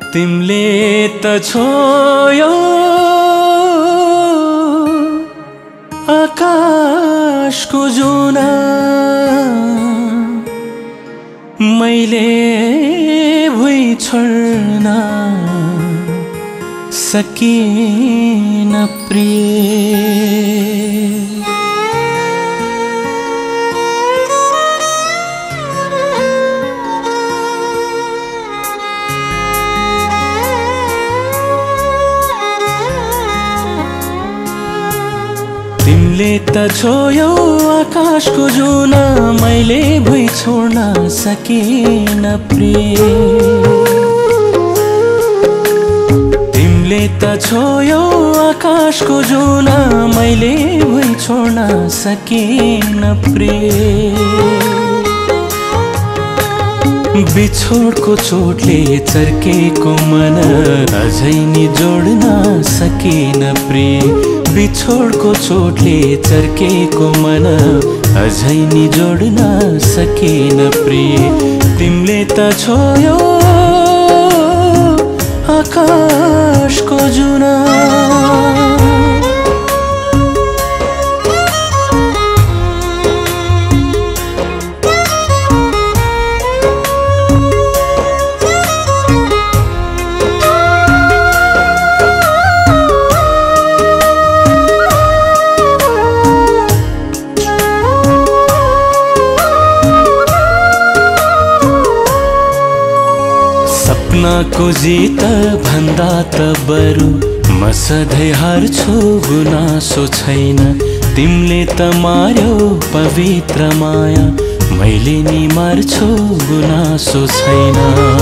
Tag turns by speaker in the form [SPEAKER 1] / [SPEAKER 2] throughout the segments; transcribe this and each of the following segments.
[SPEAKER 1] तिमले त छोयो आकाशको जुना मैले भुइँ छोड्न सकिन प्रिय। तिमले त छोयौ आकाशको जुना मैले भुइँ छोड्न सकिन प्रिय। तिमले त छोयौ आकाशको जुना मैले भुइँ छोड्न सकिन प्रिय। बिछोडको चोटले चर्केको मन अझै नि जोड्न सकिन प्रिय। बिछोडको चोटले चर्केको मन अझै नि जोड्न सकिन प्रिय। तिमले त छोयौ आकाशको जुना को जित भन्दा त बरु म सधैँ हार्छु गुनासो छैन। तिमले त मार्यौ पवित्र माया मैले नि मार्छु गुनासो छैन।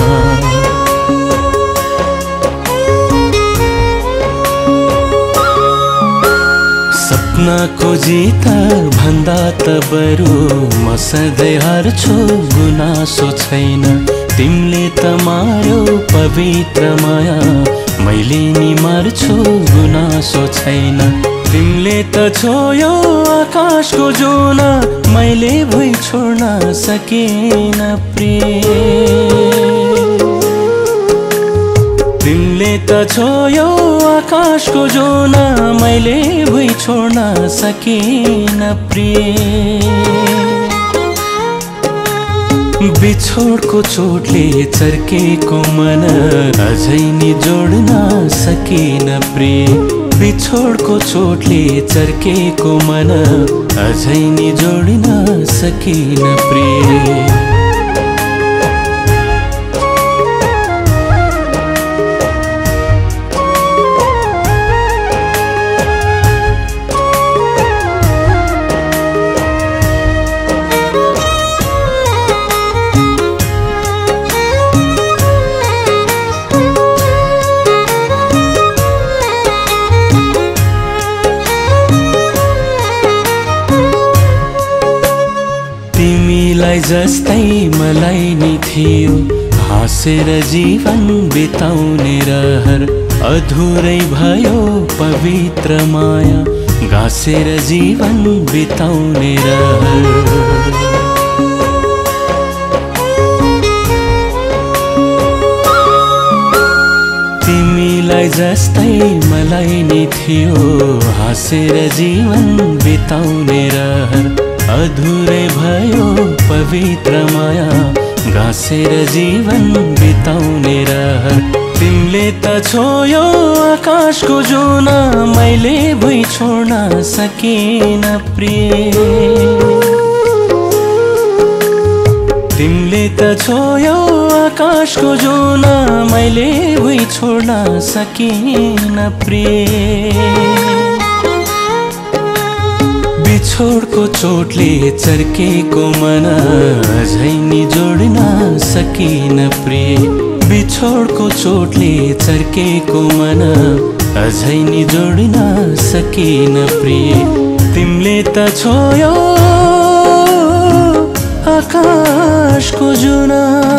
[SPEAKER 1] सपनाको जित भन्दा त बरु म सधैँ हार्छु गुनासो छैन। तिमले त मार्यौ पवित्र माया मैले नि मार्छु गुनासो छैन। तिमले त छोयौ आकाशको जुना मैले भुइँ छोड्न सकिन प्रिय। तिमले त छोयौ आकाशको जुना मैले भुइँ छोड्न सकिन प्रिय। बिछोडको चोटले चर्केको मन अझै नि जोड्न सकिन प्रिय। बिछोडको चोटले चर्केको मन अझै नि जोड्न सकिन प्रिय। जस्तै मलाई नि थियो हाँसेर जीवन बिताउने रहर अधुरै भयो पवित्र माया गाँसेर जीवन बिताउने रहर। तिमीलाई जस्तै मलाई नि थियो हाँसेर जीवन बिताउने रहर अधुरै भयो पवित्र माया गाँसेर जीवन बिताउने रहर। तिमले त छोयौ आकाशको जुना मैले भुइँ छोड्न सकिन प्रिय। तिमले त छोयौ आकाशको जुना मैले भुइँ छोड्न सकिन प्रिय। बिछोडको चोटले चर्केको मन अझै नि जोड्न सकिन प्रिय। बिछोडको चोटले चर्केको मन अझै नि जोड्न सकिन प्रिय। तिमले त छोयौ आकाशको जुना